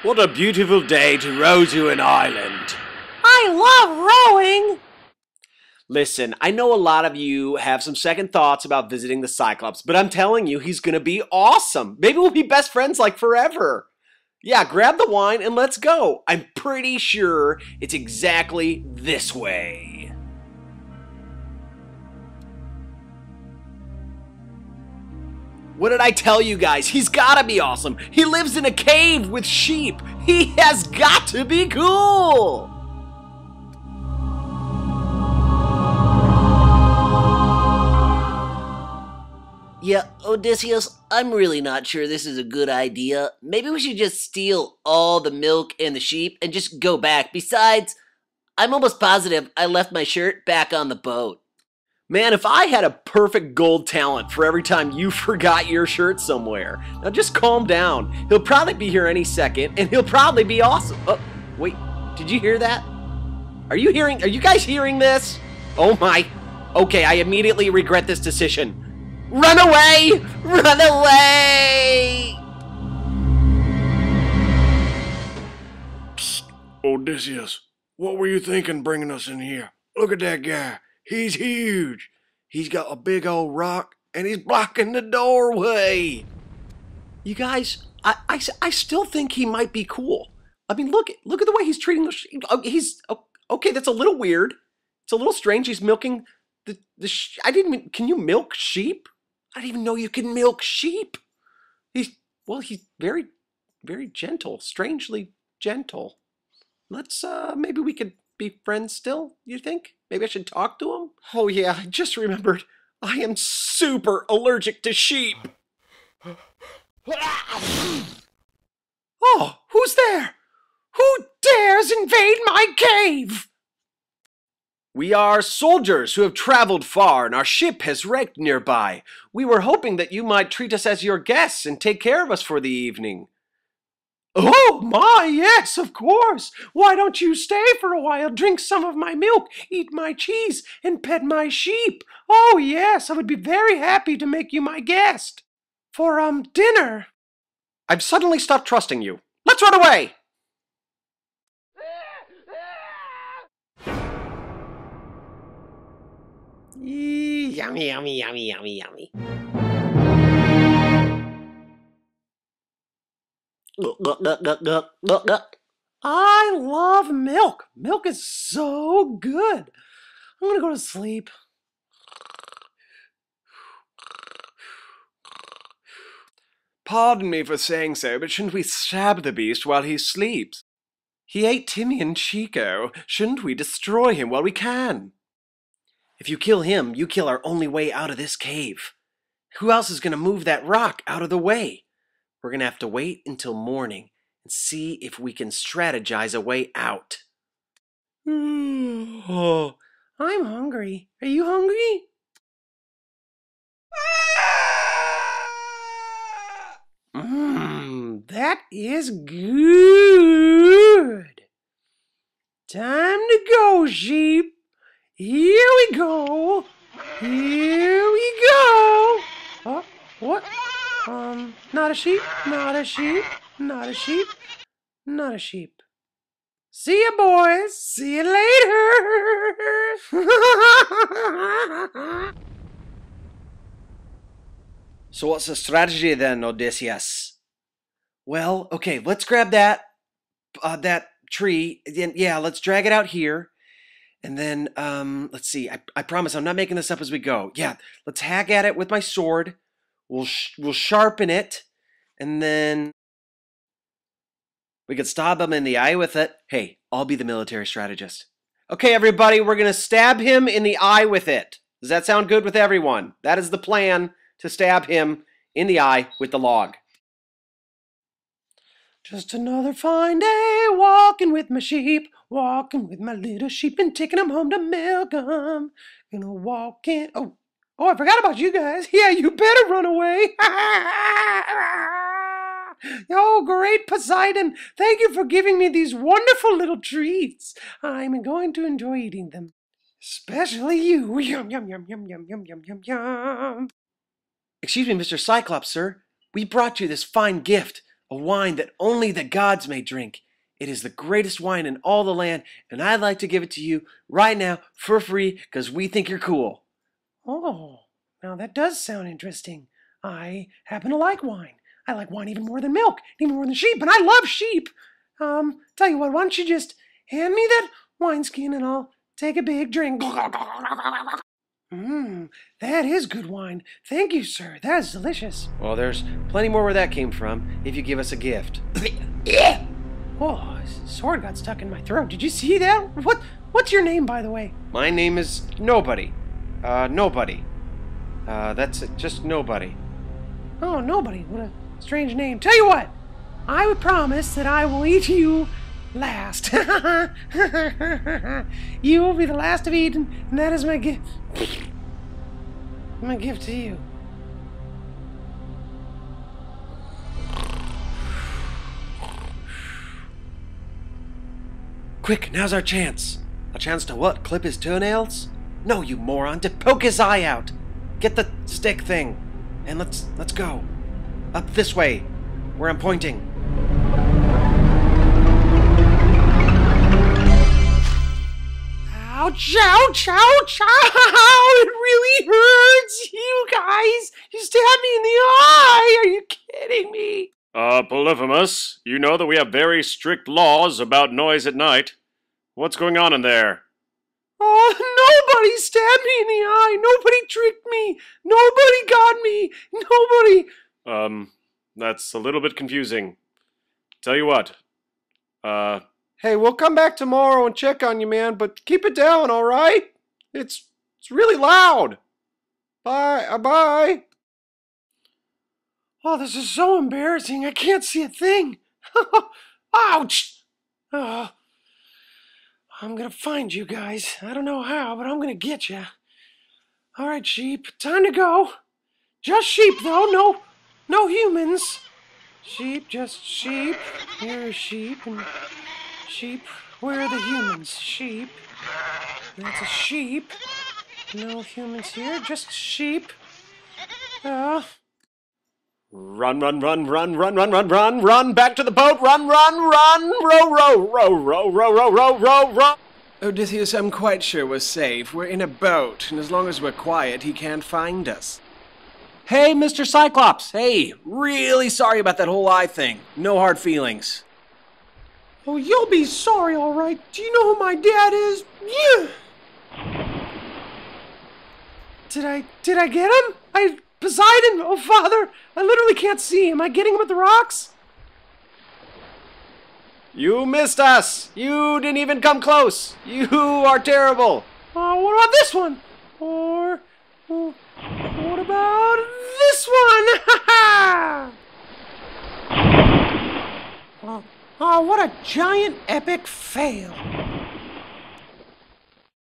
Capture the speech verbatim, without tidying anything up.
What a beautiful day to row to an island. I love rowing! Listen, I know a lot of you have some second thoughts about visiting the Cyclops, but I'm telling you, he's gonna be awesome. Maybe we'll be best friends like forever. Yeah, grab the wine and let's go. I'm pretty sure it's exactly this way. What did I tell you guys? He's gotta be awesome. He lives in a cave with sheep. He has got to be cool. Yeah, Odysseus, I'm really not sure this is a good idea. Maybe we should just steal all the milk and the sheep and just go back. Besides, I'm almost positive I left my shirt back on the boat. Man, if I had a perfect gold talent for every time you forgot your shirt somewhere. Now just calm down. He'll probably be here any second, and he'll probably be awesome. Oh, wait, did you hear that? Are you hearing, are you guys hearing this? Oh my. Okay, I immediately regret this decision. Run away! Run away! Psst, Odysseus, what were you thinking bringing us in here? Look at that guy. He's huge. He's got a big old rock, and he's blocking the doorway. You guys, I, I, I still think he might be cool. I mean, look, look at the way he's treating the sheep. He's, okay, that's a little weird. It's a little strange. He's milking the, the sh I didn't even, can you milk sheep? I didn't even know you can milk sheep. He's, well, he's very, very gentle, strangely gentle. Let's, uh, maybe we could be friends still, you think? Maybe I should talk to him? Oh yeah, I just remembered. I am super allergic to sheep. Oh, who's there? Who dares invade my cave? We are soldiers who have traveled far, and our ship has wrecked nearby. We were hoping that you might treat us as your guests and take care of us for the evening. Oh my, yes, of course. Why don't you stay for a while, drink some of my milk, eat my cheese, and pet my sheep? Oh yes, I would be very happy to make you my guest. For, um, dinner. I've suddenly stopped trusting you. Let's run away! Yummy, yummy, yummy, yummy, yummy. I love milk. Milk is so good. I'm gonna go to sleep. Pardon me for saying so, but shouldn't we stab the beast while he sleeps? He ate Timmy and Chico. Shouldn't we destroy him while we can? If you kill him, you kill our only way out of this cave. Who else is going to move that rock out of the way? We're going to have to wait until morning and see if we can strategize a way out. Oh, I'm hungry. Are you hungry? Mmm, that is good. Time to go, sheep. Here we go. Here we go. Oh, what? Um, not a sheep, not a sheep, not a sheep, not a sheep. See ya, boys. See you later. So what's the strategy then, Odysseus? Well, okay, let's grab that, uh, that tree. Yeah, let's drag it out here. And then, um, let's see, I, I promise I'm not making this up as we go. Yeah, let's hack at it with my sword. We'll, sh we'll sharpen it. And then we could stab him in the eye with it. Hey, I'll be the military strategist. Okay, everybody, we're going to stab him in the eye with it. Does that sound good with everyone? That is the plan, to stab him in the eye with the log. Just another fine day, walking with my sheep, walking with my little sheep and taking them home to milk 'em. Gonna walk in. Oh, oh, I forgot about you guys. Yeah, you better run away. Oh, great Poseidon. Thank you for giving me these wonderful little treats. I'm going to enjoy eating them. Especially you. Yum, yum, yum, yum, yum, yum, yum, yum, yum. Excuse me, Mister Cyclops, sir. We brought you this fine gift. a wine that only the gods may drink. It is the greatest wine in all the land, and I'd like to give it to you right now for free because we think you're cool. Oh, now that does sound interesting. I happen to like wine. I like wine even more than milk, even more than sheep, and I love sheep. Um, tell you what, why don't you just hand me that wineskin and I'll take a big drink. Mmm, that is good wine. Thank you, sir. That is delicious. Well, there's plenty more where that came from if you give us a gift. Oh, his sword got stuck in my throat. Did you see that? What? What's your name, by the way? My name is Nobody. Uh, Nobody. Uh, that's it, just Nobody. Oh, nobody. What a strange name. Tell you what, I would promise that I will eat you last. You will be the last of Eden, and that is my gift. My gift to you. Quick, now's our chance. A chance to what? Clip his toenails? No, you moron, to poke his eye out. Get the stick thing, and let's let's go. Up this way, where I'm pointing. Ouch, ouch, ouch, ow! It really hurts! You guys! You stabbed me in the eye! Are you kidding me? Uh, Polyphemus, you know that we have very strict laws about noise at night. What's going on in there? Oh, nobody stabbed me in the eye! Nobody tricked me! Nobody got me! Nobody... Um, that's a little bit confusing. Tell you what, uh... Hey, we'll come back tomorrow and check on you, man, but keep it down, all right? It's it's really loud. Bye, uh, bye. Oh, this is so embarrassing. I can't see a thing. Ouch! Oh, I'm gonna find you guys. I don't know how, but I'm gonna get you. All right, sheep, time to go. Just sheep, though. No, no humans. Sheep, just sheep. You're a sheep, and sheep. Where are the humans? Sheep. That's a sheep. No humans here, just sheep. Uh, Run, run, run, run, run, run, run, run, run, back to the boat, run, run, run, row, row, row, row, row, row, row, row, row. Odysseus, I'm quite sure we're safe. We're in a boat, and as long as we're quiet, he can't find us. Hey, Mister Cyclops. Hey, really sorry about that whole eye thing. No hard feelings. oh, you'll be sorry, all right. Do you know who my dad is? Yeah. Did I, did I get him? I, Poseidon, oh, Father, I literally can't see. Am I getting him with the rocks? You missed us. You didn't even come close. You are terrible. Oh, what about this one? Or, oh, what about this one? Ha ha! Oh, oh, what a giant epic fail.